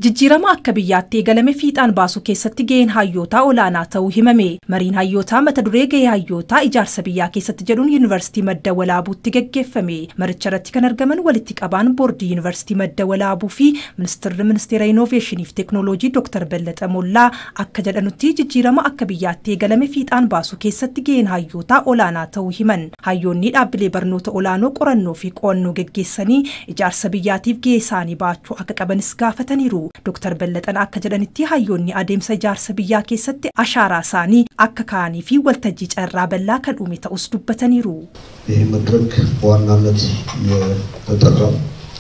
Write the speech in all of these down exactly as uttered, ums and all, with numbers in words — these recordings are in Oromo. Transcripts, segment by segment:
Jijjiirama akka biyyaatti eegalame fiixaan baasu keessatti gaheen hayyootaa olaanaa ta'uu himame. Mariin hayyootaa mata duree gahee hayyootaa ijaarsa biyyaa keessatti jedhuun Yuunivarsiitii Madda Walaabuutti gaggeeffame. Maricha irratti kan argaman walitti qabaan boordii Yuunivarsiitii Madda Walaabuu fi Ministeerri Ministeera Innoveeshinii fi Teekinooloojii Dooktar Bellaxa Mollaa akka jedhanutti jijjiirama akka biyyaatti eegalame fiixaan baasu keessatti gaheen hayyootaa olaanaa ta'uu himan. Hayyoonni dhaabbilee barnoota olaanoo qorannoo fi qo'annoo gaggeessanii ijaarsa biyyaatiif gahee isaanii baachuu akka qabanis gaafataniiru. Dooktar Bellaxan akka jedhanitti hayyoonni adeemsa ijaarsa biyyaa keessatti ashaaraa isaanii akka kaanii fi waltajjii carraa bal'aa kan uume ta'us dubbataniiru. ይህ መድረክ በዋናነት የተጠራው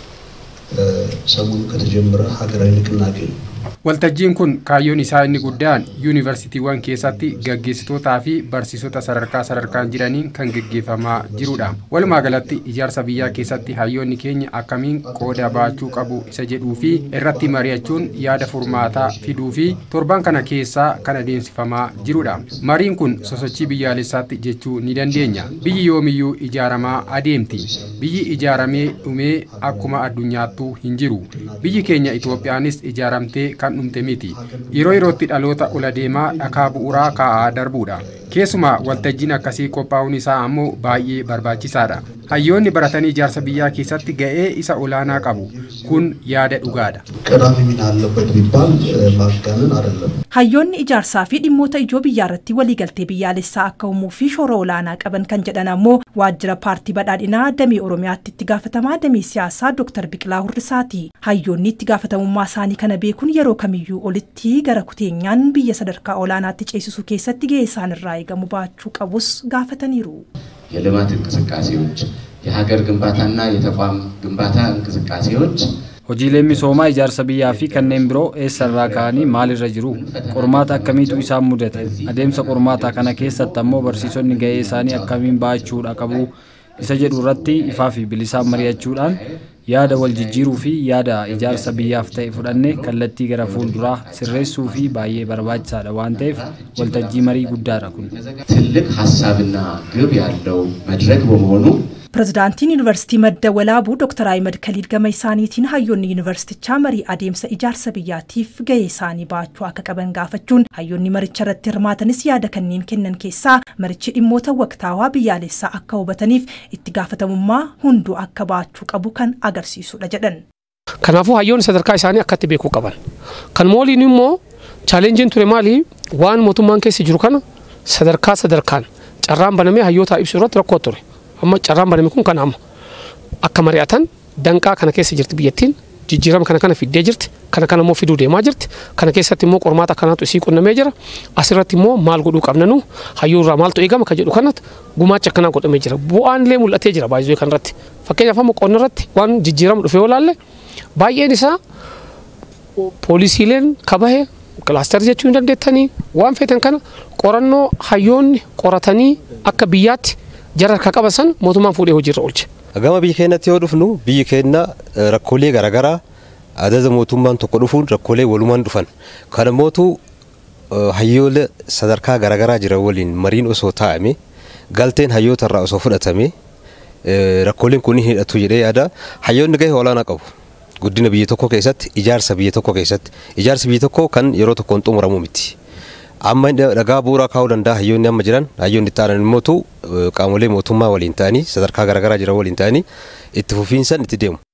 ሰሞኑን ከተጀመረ ሀገራዊ ንቅናቄ Waltajjiin kun kaayyoon isaa inni guddaan yuunivarsiitiiwwan keessatti gaggeessitootaa fi barsiisota sadarkaa sadarkaan jiraniin kan gaggeeffamaa jirudha. Walumaa galatti ijaarsa biyyaa keessatti hayyoonni keenya akkamiin qooda baachuu qabu isa jedhuu fi irratti mari'achuun yaada furmaataa fiduu fi torban kana keessaa kan adeemsifamaa jirudha. Mariin kun sosochii biyyaalessaatti jechuu ni dandeenya. Biyyi yoomiyyuu ijaaramaa adeemti. Biyyi ijaaramee dhumee akkuma addunyaattuu hin jiru. Biyyi keenya Itoophiyaanis ijaaramtee kan dhumte miti. Yeroo yerootti dhaloota ol adeemaa dhakaa bu'uuraa kaa'aa darbuudha. Keessumaa waltajjiin akkasii qophaa'uun isaa ammoo baay'ee barbaachisaadha. Hayyoonni baratanii ijaarsa biyyaa keessatti ga'ee isa olaanaa qabu. Kun yaada dhugaadha. Hayyoonni ijaarsaa fi dhimmoota ijoo biyyaa irratti waliigaltee biyyaalessaa akka uumuu fi shoora olaanaa qaban kan jedhan ammoo waajjira paartii badhaadhinaa damee Oromiyaatti itti gaafatamaa damee siyaasaa Dooktar Biqilaa Hurrisaati. Hayyoonni itti gaafatamummaa isaanii kana beekuun yeroo kamiyyuu olitti gara kuteenyaan biyya sadarkaa olaanaatti ceesisuu keessatti gahee isaan irraa eegamu baachuu qabus gaafataniiru. የልማት እንቅስቃሴዎች የሀገር ግንባታና የተቋም ግንባታ እንቅስቃሴዎች hojiileen misoomaa ijaarsa biyyaa fi kanneen biroo eessarraa ka'anii maalirra jiru qormaata akkamiitu isaan mudate adeemsa qormaataa kana keessatti ammoo barsiisonni gahee isaanii akkamiin baachuudha qabu isa jedhu irratti ifaa fi bilisaan mari'achuudhaan yaada wal jijjiiruu fi yaada ijaarsa biyyaaf ta'e fudhannee kallattii gara fuulduraa sirreessuu fi baay'ee barbaachisaadha waan ta'eef waltajjii marii guddaadha kun. ትልቅ ሐሳብና ግብ ያለው መድረክ በመሆኑ Pirezidaantiin Yuunivarsiitii Madda Walaabuu Dooktar Ahmed Khalid gama isaaniitiin hayyoonni yuunivarsiitichaa marii adeemsa ijaarsa biyyaatiif gahee isaanii baachuu akka qaban gaafachuun hayyoonni maricha irratti hirmaatanis yaada kanneen kennan keessaa marichi dhimmoota waqtaawaa biyyaalessaa akka hubataniif itti gaafatamummaa hunduu akka baachuu qabu kan agarsiisudha jedhan. Kanaafuu hayyoonni sadarkaa isaanii akkatti beekuu qaban. Kan mooliin immoo chaalenjiin ture maali waan mootummaan keessa jiru kana sadarkaa sadarkaan carraan banamee hayyoota ibsu irratti rakkoo ture. Amma carraan baname kun kan amma akka mari'atan danqaa kana keessa jirti biyyattiin jijjiirama kana kana fiddee jirti kana kana immoo fiduu deemaa jirti kana keessatti immoo qormaata kanaatu isii qunnamee jira asirratti immoo maal godhuu qabnanu hayyoorraa maaltu eegama ka jedhu kanatti gumaacha akkanaa godhamee jira bu'aan illee mul'atee jira baay'ee kanarratti fakkeenyaaf amma qonna irratti waan jijjiirama dhufee olaalle baay'een isaa poolisiileen kabahee kilaaster jechuu hin dandeettanii waan feetan kana qorannoo hayyoonni qoratanii akka biyyaatti Jarar kakabasan mootummaan fuudhee hojiirra oolche. Gama biyya keenyatti yoo dhufnu biyyi keenya rakkoolee garaagaraa ajaja mootummaan tokko dhufuun rakkoolee walumaan dhufan. Kana mootu hayyoolee sadarkaa garaagaraa jiran waliin mariin osoo taa'ame galteen hayyoota irraa osoo fudhatame rakkooleen kun hidhatu jedhee yaada hayyoonni gahee olaanaa qabu. Guddina biyya tokko keessatti ijaarsa biyya tokko keessatti ijaarsi biyya tokko kan yeroo tokkoon xumuramu miti. Amma dhagaa bu'uuraa kaa'uu danda'a hayyoonni amma jiran hayyoonni ta'an immoo qaamolee mootummaa waliin ta'anii sadarkaa garaagaraa jiran waliin ta'anii itti fufiinsan itti deemu.